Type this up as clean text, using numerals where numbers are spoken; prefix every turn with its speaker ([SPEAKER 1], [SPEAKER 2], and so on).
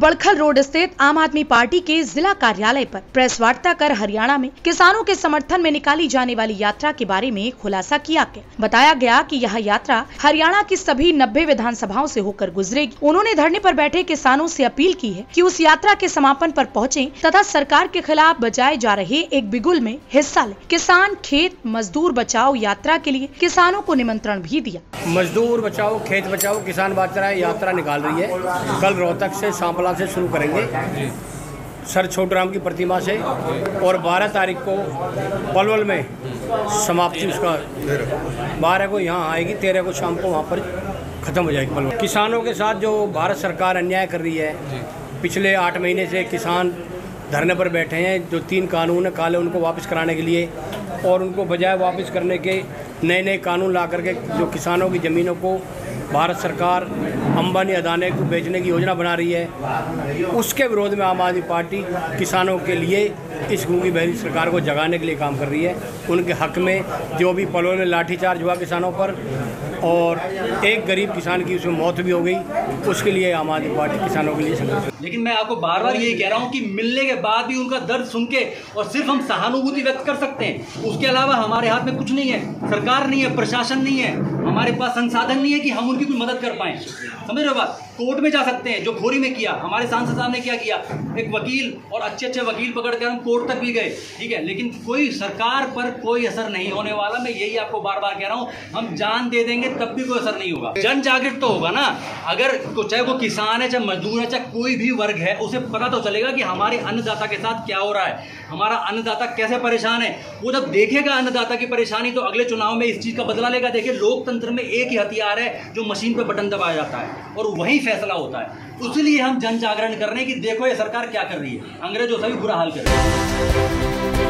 [SPEAKER 1] Badkhal road स्थित आम आदमी पार्टी के जिला कार्यालय पर प्रेस वार्ता कर हरियाणा में किसानों के समर्थन में निकाली जाने वाली यात्रा के बारे में खुलासा किया गया। बताया गया कि यह यात्रा हरियाणा की सभी 90 विधानसभाओं से होकर गुजरेगी। उन्होंने धरने पर बैठे किसानों से अपील की है कि उस यात्रा के समापन पर पहुंचे तथा सरकार के खिलाफ बजाए जा रहे एक बिगुल में हिस्सा ले। किसान खेत मजदूर बचाओ यात्रा के लिए किसानों को निमंत्रण भी दिया।
[SPEAKER 2] मजदूर बचाओ खेत बचाओ किसान यात्रा निकाल रही है। कल रोहतक से सांपला से शुरू करेंगे सर छोटूराम की प्रतिमा से और 12 तारीख को पलवल में समाप्ति उसका 12 को यहाँ आएगी, 13 को शाम को वहाँ पर ख़त्म हो जाएगी पलवल। किसानों के साथ जो भारत सरकार अन्याय कर रही है, पिछले 8 महीने से किसान धरने पर बैठे हैं। जो 3 कानून है काले उनको वापस कराने के लिए और उनको बजाय वापस करने के नए कानून ला करके जो किसानों की ज़मीनों को भारत सरकार अंबानी अदानी को बेचने की योजना बना रही है, उसके विरोध में आम आदमी पार्टी किसानों के लिए इस गूंगी बहरी सरकार को जगाने के लिए काम कर रही है। उनके हक में जो भी पलवल में लाठीचार्ज हुआ किसानों पर और एक गरीब किसान की उसमें मौत भी हो गई, उसके लिए आम आदमी पार्टी किसानों के लिए संघर्ष।
[SPEAKER 3] लेकिन मैं आपको बार बार यही कह रहा हूं कि मिलने के बाद भी उनका दर्द सुन के और सिर्फ हम सहानुभूति व्यक्त कर सकते हैं, उसके अलावा हमारे हाथ में कुछ नहीं है। सरकार नहीं है, प्रशासन नहीं है, हमारे पास संसाधन नहीं है कि हम उनकी कोई मदद कर पाएं। समझ रहे हो बात? कोर्ट में जा सकते हैं, जो खोरी में किया हमारे सांसद साहब ने क्या किया, एक वकील और अच्छे वकील पकड़कर हम कोर्ट तक भी गए, ठीक है, लेकिन कोई सरकार पर कोई असर नहीं होने वाला। मैं यही आपको बार बार कह रहा हूं, हम जान दे देंगे तब भी कोई असर नहीं होगा। जन जागृत तो होगा ना, अगर चाहे वो किसान है, चाहे मजदूर है, चाहे कोई भी वर्ग है, उसे पता तो चलेगा कि हमारे अन्नदाता के साथ क्या हो रहा है, हमारा अन्नदाता कैसे परेशान है। वो जब देखेगा अन्नदाता की परेशानी तो अगले चुनाव में इस चीज का बदला लेगा। देखिए, लोकतंत्र में एक ही हथियार है जो मशीन पर बटन दबाया जाता है और वही फैसला होता है। इसलिए हम जन जागरण कर रहे हैं कि देखो ये सरकार क्या कर रही है, अंग्रेजों से भी बुरा हाल कर रही है।